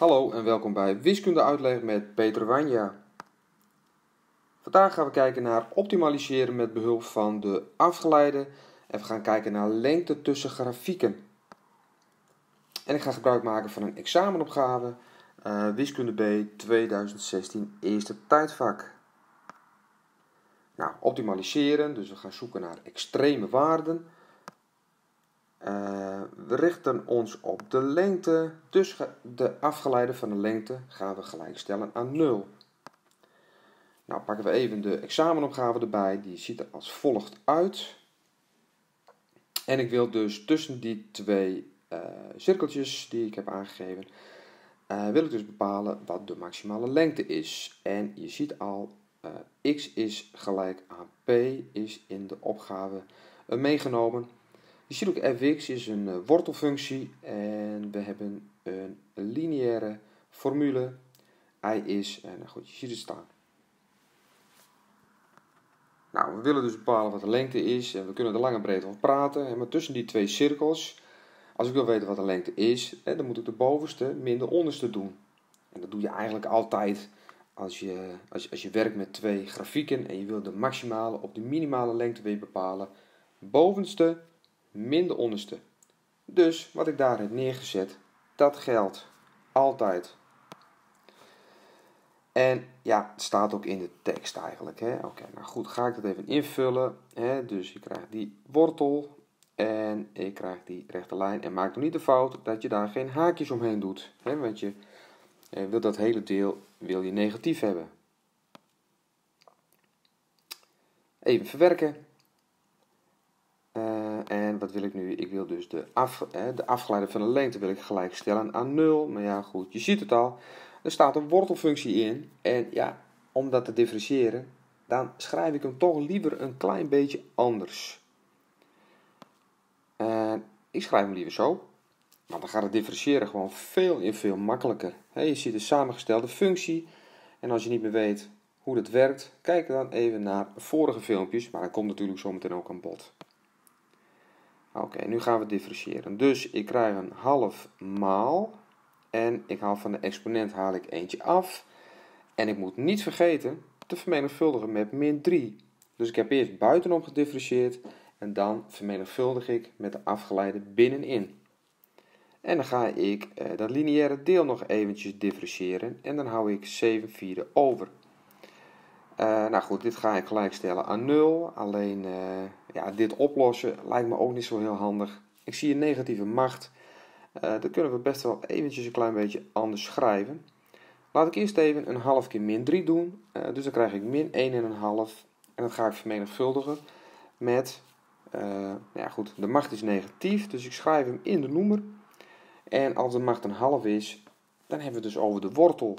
Hallo en welkom bij Wiskunde Uitleg met Peter Wanja. Vandaag gaan we kijken naar optimaliseren met behulp van de afgeleide en we gaan kijken naar lengte tussen grafieken. En ik ga gebruik maken van een examenopgave, Wiskunde B 2016 eerste tijdvak. Nou, optimaliseren, dus we gaan zoeken naar extreme waarden. We richten ons op de lengte, dus de afgeleide van de lengte gaan we gelijkstellen aan 0. Nou pakken we even de examenopgave erbij, die ziet er als volgt uit. En ik wil dus tussen die twee cirkeltjes die ik heb aangegeven, wil ik dus bepalen wat de maximale lengte is. En je ziet al, x is gelijk aan p is in de opgave meegenomen. Je ziet ook fx is een wortelfunctie en we hebben een lineaire formule. Y is, nou goed, je ziet het staan. Nou, we willen dus bepalen wat de lengte is en we kunnen er lang en breed over praten. Maar tussen die twee cirkels, als ik wil weten wat de lengte is, dan moet ik de bovenste min de onderste doen. En dat doe je eigenlijk altijd als je werkt met twee grafieken en je wil de maximale of de minimale lengte weer bepalen. Bovenste min de onderste. Dus wat ik daar heb neergezet, dat geldt altijd. En ja, het staat ook in de tekst eigenlijk. Oké, nou goed, ga ik dat even invullen. Dus je krijgt die wortel en ik krijg die rechte lijn. En maak nog niet de fout dat je daar geen haakjes omheen doet. Want je wil dat hele deel wil je negatief hebben. Even verwerken. En wat wil ik nu? Ik wil dus de afgeleide van de lengte wil ik gelijk stellen aan 0. Maar ja, goed, je ziet het al. Er staat een wortelfunctie in. En ja, om dat te differentiëren, dan schrijf ik hem toch liever een klein beetje anders. Ik schrijf hem liever zo. Want dan gaat het differentiëren gewoon veel makkelijker. Je ziet een samengestelde functie. En als je niet meer weet hoe dat werkt, kijk dan even naar vorige filmpjes. Maar dat komt natuurlijk zometeen ook aan bod. Oké, nu gaan we differentiëren. Dus ik krijg een half maal. En ik haal van de exponent haal ik eentje af. En ik moet niet vergeten te vermenigvuldigen met min 3. Dus ik heb eerst buitenom gedifferentieerd. En dan vermenigvuldig ik met de afgeleide binnenin. En dan ga ik dat lineaire deel nog eventjes differentiëren. En dan hou ik 7/4 over. Nou goed, dit ga ik gelijkstellen aan 0. Alleen dit oplossen lijkt me ook niet zo heel handig. Ik zie een negatieve macht. Dat kunnen we best wel eventjes een klein beetje anders schrijven. Laat ik eerst even een half keer min 3 doen. Dus dan krijg ik min 1,5. En dat ga ik vermenigvuldigen met, goed, de macht is negatief. Dus ik schrijf hem in de noemer. En als de macht een half is, dan hebben we het dus over de wortel.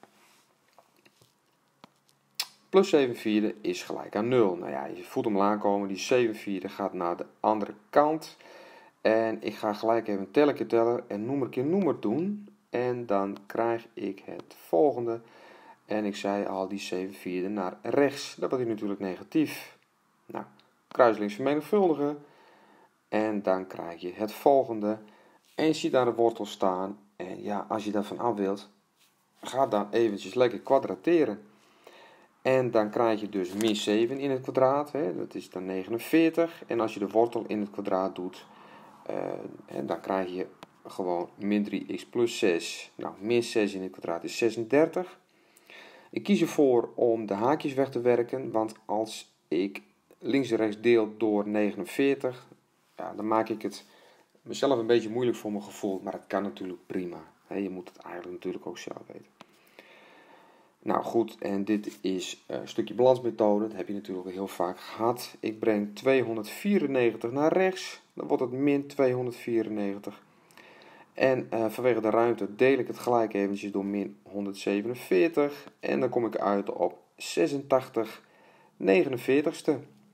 Plus 7/4 is gelijk aan 0. Nou ja, je voelt hem al aankomen. Die 7/4 gaat naar de andere kant. En ik ga gelijk even teller keer teller en noemer keer noemer doen. En dan krijg ik het volgende. En ik zei al, die 7/4 naar rechts. Dat wordt natuurlijk negatief. Nou, kruislinks vermenigvuldigen. En dan krijg je het volgende. En je ziet daar de wortel staan. En ja, als je daarvan af wilt, ga dan eventjes lekker kwadrateren. En dan krijg je dus min 7 in het kwadraat. Dat is dan 49. En als je de wortel in het kwadraat doet, dan krijg je gewoon min 3x plus 6. Nou, min 6 in het kwadraat is 36. Ik kies ervoor om de haakjes weg te werken. Want als ik links en rechts deel door 49, dan maak ik het mezelf een beetje moeilijk voor mijn gevoel. Maar het kan natuurlijk prima. Je moet het eigenlijk natuurlijk ook zelf weten. Nou goed, en dit is een stukje balansmethode. Dat heb je natuurlijk al heel vaak gehad. Ik breng 294 naar rechts. Dan wordt het min 294. En vanwege de ruimte deel ik het gelijk eventjes door min 147. En dan kom ik uit op 86 49ste.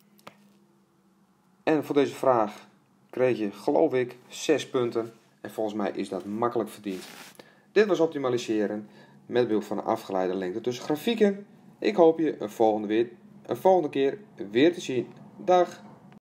En voor deze vraag kreeg je, geloof ik, 6 punten. En volgens mij is dat makkelijk verdiend. Dit was optimaliseren met behulp van een afgeleide lengte tussen grafieken. Ik hoop je een volgende keer weer te zien. Dag!